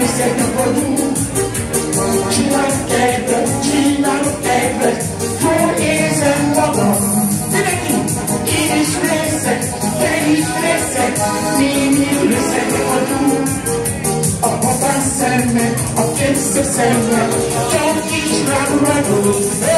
szép vagyunk. Csinálok kedvet, jól érzem magam. Én is leszek, te is leszek, némi összeg vagyunk. A papán szemmel, a kétszer szemmel, csak is rám vagyunk.